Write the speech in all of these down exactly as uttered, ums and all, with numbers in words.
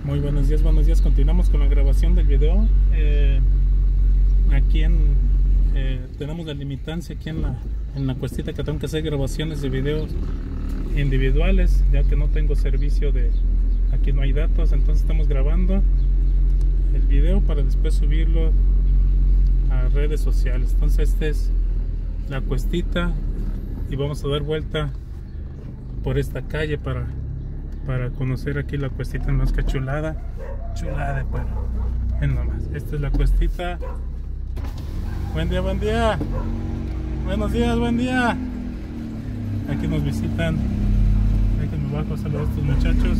Muy buenos días, buenos días. Continuamos con la grabación del video. Eh, aquí en eh, tenemos la limitancia aquí en la, en la cuestita que tengo que hacer grabaciones de videos individuales, ya que no tengo servicio de aquí, no hay datos. Entonces estamos grabando el video para después subirlo a redes sociales. Entonces esta es la cuestita y vamos a dar vuelta por esta calle para para conocer aquí la cuestita más que chulada, chulada de pueblo. Ven nomás, esta es la cuestita. Buen día, buen día. Buenos días, buen día. Aquí nos visitan. Déjenme bajo a saludar a estos muchachos.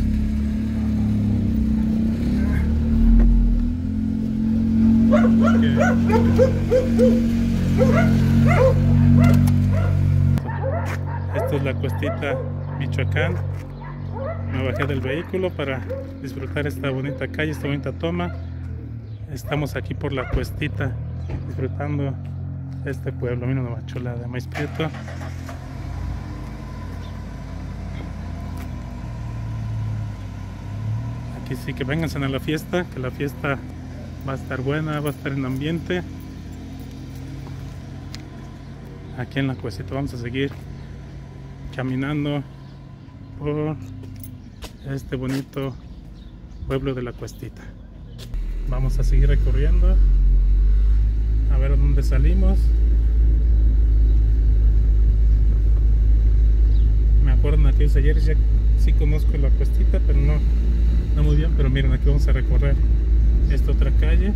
Esta es la cuestita Michoacán. Me bajé del vehículo para disfrutar esta bonita calle, esta bonita toma. Estamos aquí por la cuestita disfrutando este pueblo. Mira una chulada de maíz prieto. Aquí sí que vénganse a la fiesta, que la fiesta va a estar buena, va a estar en ambiente. Aquí en la cuestita vamos a seguir caminando por este bonito pueblo de la cuestita. Vamos a seguir recorriendo a ver a dónde salimos. Me acuerdo en aquellos ayeres, ya sí conozco la cuestita, pero no, no muy bien. Pero miren, aquí vamos a recorrer esta otra calle.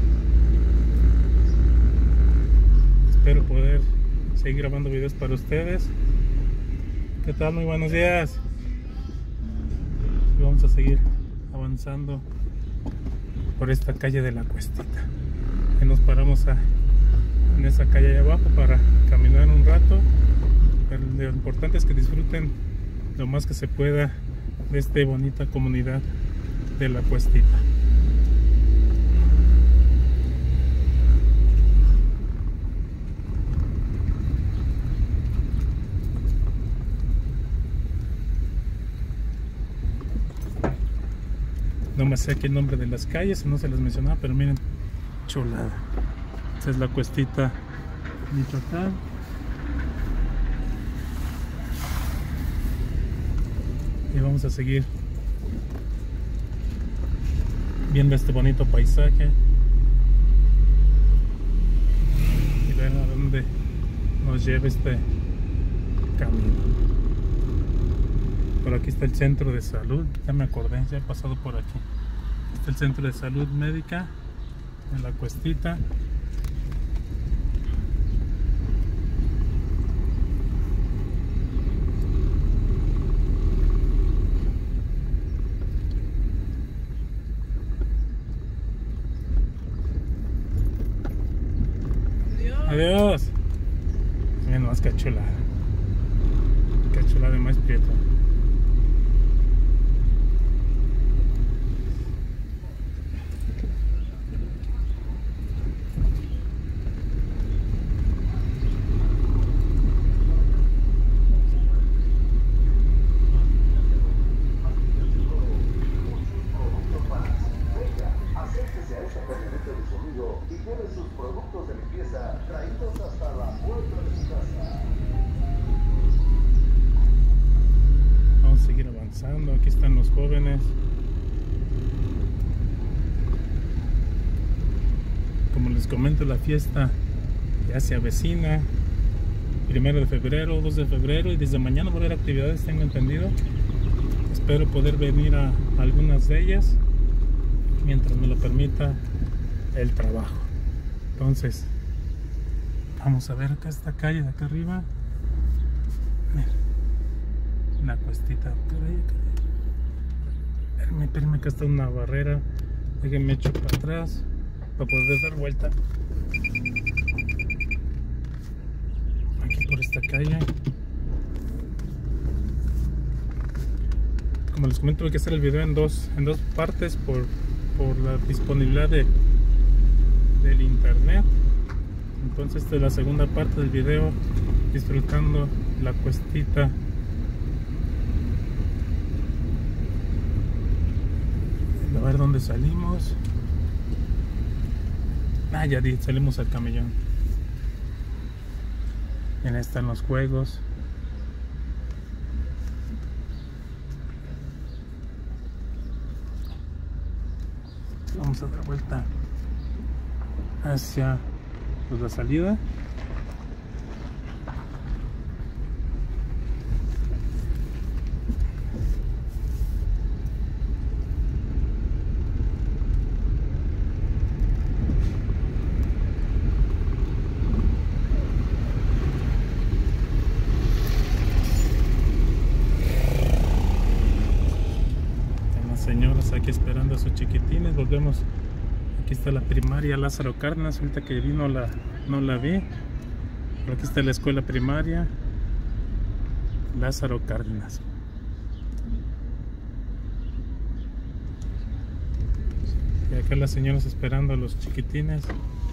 Espero poder seguir grabando videos para ustedes. ¿Qué tal? Muy buenos días. Vamos a seguir avanzando por esta calle de la cuestita. Y nos paramos a, en esa calle allá abajo para caminar un rato. Pero lo importante es que disfruten lo más que se pueda de esta bonita comunidad de la cuestita. No me sé aquí el nombre de las calles, no se les mencionaba, pero miren, chulada. Esta es la cuestita Michoacán. Y vamos a seguir viendo este bonito paisaje y ver a dónde nos lleva este camino. Por aquí está el centro de salud, ya me acordé, ya he pasado por aquí. Está el centro de salud médica en la cuestita. Adiós. Adiós. Miren más que chulada. Que chulada de maíz prieto. Vamos a seguir avanzando. Aquí están los jóvenes. Como les comento, la fiesta ya se avecina. Primero de febrero, dos de febrero, y desde mañana va a haber actividades, tengo entendido. Espero poder venir a algunas de ellas mientras me lo permita el trabajo. Entonces vamos a ver acá esta calle de acá arriba. Mira, la cuestita. Espérame, espérame, acá está una barrera. Déjenme echo para atrás para poder dar vuelta. Aquí por esta calle. Como les comento, voy a hacer el video en dos, en dos partes por, por la disponibilidad de, del internet. Entonces esta es la segunda parte del video, disfrutando la cuestita dónde salimos. Ah, ya di, salimos al camellón. En esta están los juegos. Vamos a dar vuelta hacia pues, la salida. Señoras aquí esperando a sus chiquitines. Volvemos, aquí está la primaria Lázaro Cárdenas. Ahorita que vino la, no la vi, pero aquí está la escuela primaria Lázaro Cárdenas. Y acá las señoras esperando a los chiquitines.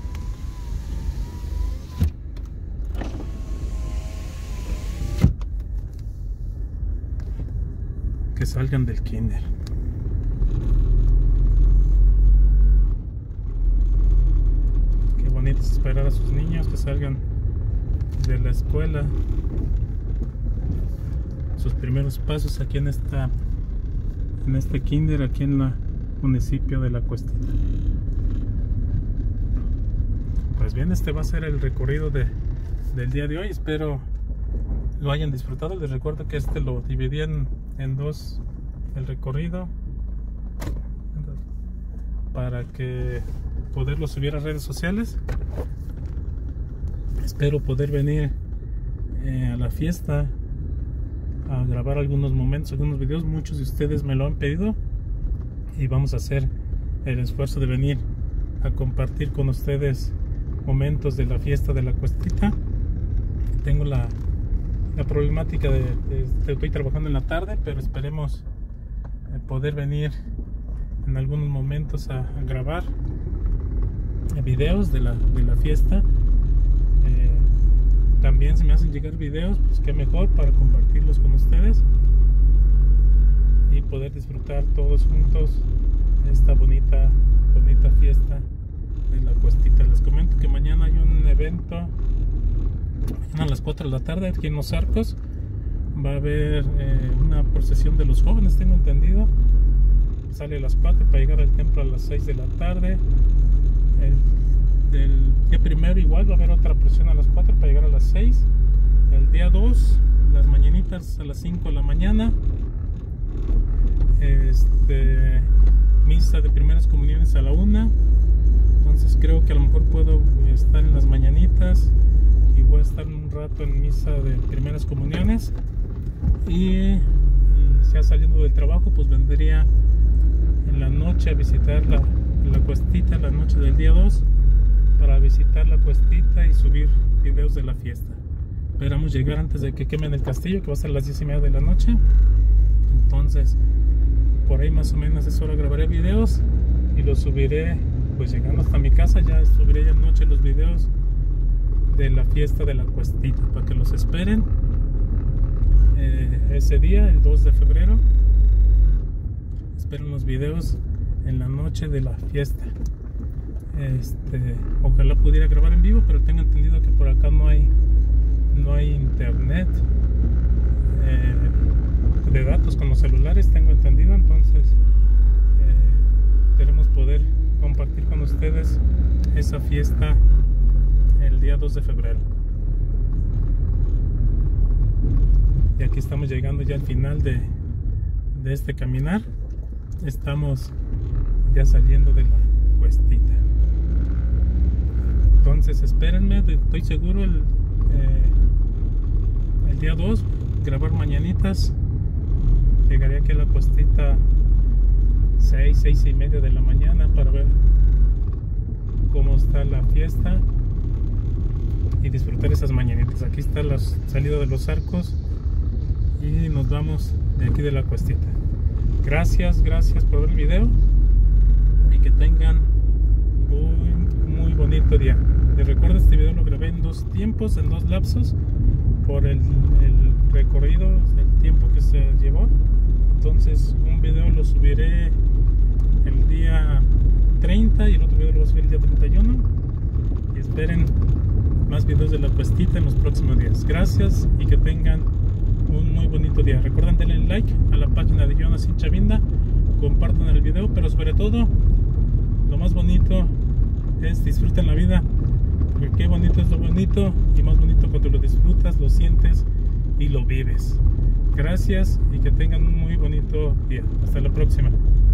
Que salgan del kinder. Es esperar a sus niños que salgan de la escuela, sus primeros pasos aquí en esta en este kinder aquí en el municipio de La Cuestita. Pues bien, este va a ser el recorrido de, del día de hoy. Espero lo hayan disfrutado. Les recuerdo que este lo dividí en, en dos el recorrido para que poderlo subir a redes sociales. Espero poder venir eh, a la fiesta a grabar algunos momentos, algunos videos. Muchos de ustedes me lo han pedido y vamos a hacer el esfuerzo de venir a compartir con ustedes momentos de la fiesta de La Cuestita. Tengo la, la problemática de, de, de estoy trabajando en la tarde, pero esperemos eh, poder venir en algunos momentos a, a grabar videos de la, de la fiesta. Eh, también si me hacen llegar videos, pues qué mejor para compartirlos con ustedes y poder disfrutar todos juntos esta bonita bonita fiesta de La Cuestita. Les comento que mañana hay un evento a las cuatro de la tarde aquí en Los Arcos. Va a haber eh, una procesión de los jóvenes, tengo entendido. Sale a las cuatro para llegar al templo a las seis de la tarde. El, del día primero igual va a haber otra procesión a las cuatro para llegar a las seis. El día dos, las mañanitas a las cinco de la mañana. Este, misa de primeras comuniones a la una. Entonces creo que a lo mejor puedo estar en las mañanitas y voy a estar un rato en misa de primeras comuniones. Y, y ya saliendo del trabajo, pues vendría en la noche a visitar la, la Cuestita, la noche del día dos, para visitar La Cuestita y subir videos de la fiesta. Esperamos llegar antes de que quemen el castillo, que va a ser a las diez y media de la noche. Entonces por ahí más o menos a esa hora grabaré videos y los subiré pues llegando hasta mi casa. Ya subiré ya anoche los videos de la fiesta de La Cuestita para que los esperen eh, ese día, el dos de febrero. Esperen los videos en la noche de la fiesta. Este, ojalá pudiera grabar en vivo, pero tengo entendido que por acá no hay no hay internet eh, de datos con los celulares, tengo entendido. Entonces eh, queremos poder compartir con ustedes esa fiesta el día dos de febrero. Y aquí estamos llegando ya al final de, de este caminar. Estamos ya saliendo de La Cuestita. Entonces espérenme, estoy seguro el, eh, el día dos grabar mañanitas. Llegaré aquí a La Cuestita seis, seis y media de la mañana para ver cómo está la fiesta y disfrutar esas mañanitas. Aquí está la salida de Los Arcos y nos vamos de aquí de La Cuestita. Gracias, gracias por ver el video y que tengan un muy bonito día. Les recuerdo, este video lo grabé en dos tiempos, en dos lapsos, por el, el recorrido, el tiempo que se llevó. Entonces un video lo subiré el el día treinta y el otro video lo voy a subir el día treinta y uno. Y esperen más videos de la cuestita en los próximos días. Gracias y que tengan un muy bonito día. Recuerden darle like a la página de Jonas Chavinda, compartan el video, pero sobre todo lo más bonito es disfruten la vida, porque qué bonito es lo bonito, y más bonito cuando lo disfrutas, lo sientes y lo vives. Gracias y que tengan un muy bonito día. Hasta la próxima.